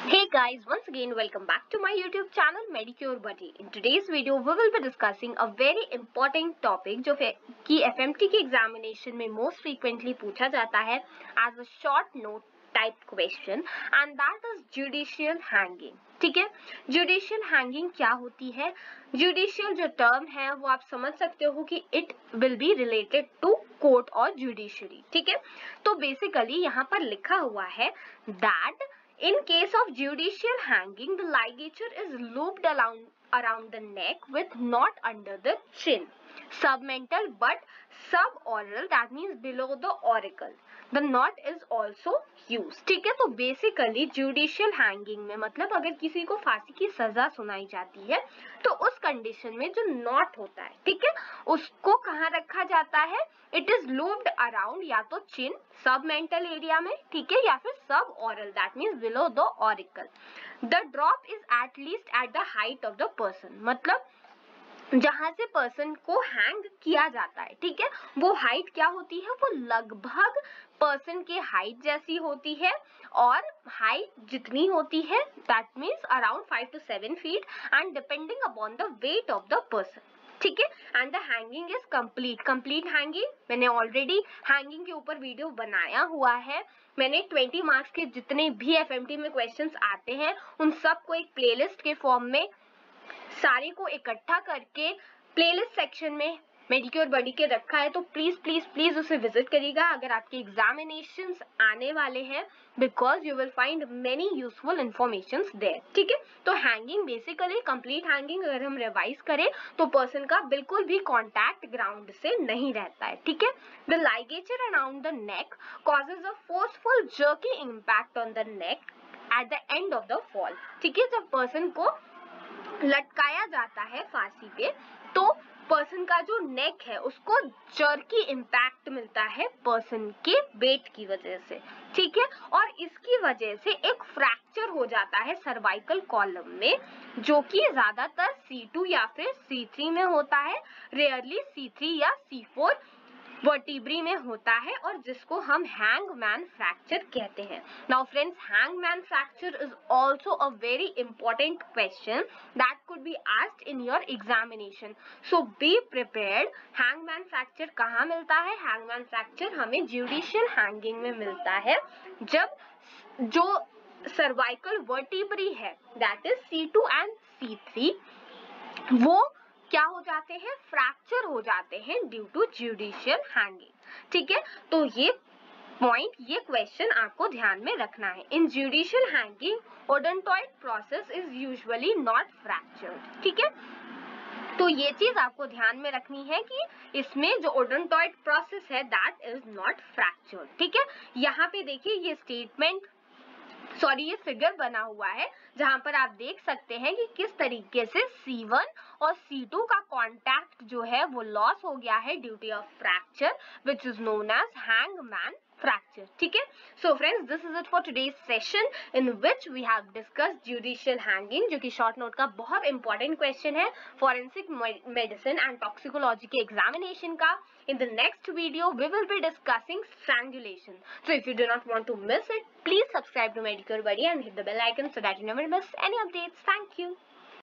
Hey guys, once again welcome back to my YouTube channel Medicure Buddy. In today's video we will be discussing a very important topic जो कि FMT के examination में most frequently पूछा जाता है as a short note type question and that is judicial hanging. ठीक है, judicial hanging क्या होती है? जुडिशियल जो टर्म है वो आप समझ सकते हो कि it will be related to court और जुडिशरी. ठीक है, तो बेसिकली यहाँ पर लिखा हुआ है that in case of judicial hanging, the ligature is looped around the neck with knot under the chin. Submental but suboral, that means below the auricle. The knot is also used. ठीक है, तो basically judicial hanging में मतलब अगर किसी को फांसी की सजा सुनाई जाती है तो उस कंडीशन में जो नॉट होता है, ठीक है, उसको कहाँ रखा जाता है? इट इज लूप्ड अराउंड या तो चिन सब मेंटल एरिया में, ठीक है, या फिर subaural, that means below the auricle. The drop is at least at the height of the person, मतलब जहां से पर्सन को हैंग किया जाता है, ठीक है, वो हाइट क्या होती है? वो लगभग पर्सन के हाइट जैसी होती है और हाइट जितनी होती है that means around 5 to 7 feet and depending upon the weight of the person. ठीक है, and the hanging is complete hanging. मैंने ऑलरेडी हैंगिंग के ऊपर वीडियो बनाया हुआ है. मैंने 20 मार्क्स के जितने भी एफएमटी में क्वेश्चंस आते हैं उन सबको एक प्लेलिस्ट के फॉर्म में सारे को इकट्ठा करके प्लेलिस्ट सेक्शन में मेडिक्योर बडी के रखा है, तो प्लीज प्लीज प्लीज उसे विजिट करिएगा अगर आपके एग्जामिनेशंस आने वाले हैं, because you will find many useful informations there. ठीक है, तो हैंगिंग बेसिकली कंप्लीट हैंगिंग अगर हम रिवाइज करें तो पर्सन का बिल्कुल भी कॉन्टैक्ट ग्राउंड से नहीं रहता है. ठीक है, the ligature around the neck causes a forceful jerky impact on the neck at the end of the fall. ठीक है, जब पर्सन को लटकाया जाता है फांसी पे तो पर्सन का जो नेक है उसको जर्की इम्पैक्ट मिलता है पर्सन के वेट की वजह से. ठीक है, और इसकी वजह से एक फ्रैक्चर हो जाता है सर्वाइकल कॉलम में, जो कि ज्यादातर C2 या फिर C3 में होता है, रेयरली C3 या C4 वर्टिब्री में होता है, और जिसको हम हैंगमैन फ्रैक्चर कहते हैं. Now friends, hangman fracture is also a very important question that could be asked in your examination, so be prepared. Hangman fracture कहाँ मिलता है? हैंगमैन फ्रैक्चर हमें जुडिशियल हैंगिंग में मिलता है जब जो सर्वाइकल वर्टिब्री है that is C2 and C3 वो क्या हो जाते हैं? फ्रैक्चर हो जाते हैं ड्यू टू जुडिशियल हैंगिंग. ठीक है, तो ये पॉइंट, ये क्वेश्चन आपको ध्यान में रखना है. In judicial hanging odontoid process is usually not fractured. ठीक है, तो ये चीज आपको ध्यान में रखनी है कि इसमें जो ओडोंटॉइड प्रोसेस है दैट इज नॉट फ्रैक्चर्ड. ठीक है, यहाँ पे देखिए ये स्टेटमेंट ये फिगर बना हुआ है जहां पर आप देख सकते हैं कि किस तरीके से C1 और C2 का कांटेक्ट जो है वो लॉस हो गया है due to a fracture which is known as hangman fracture. ठीक है, so friends, this is it for today's session in which we have discussed judicial hanging, जो कि शॉर्ट नोट का बहुत इंपॉर्टेंट क्वेश्चन है फॉरेंसिक मेडिसिन एंड टॉक्सिकोलॉजी के examination का. In the next video, we will be discussing strangulation. So if you do not want to miss it, please subscribe to Medicure Buddy and hit the bell icon so that you never miss any updates. Thank you.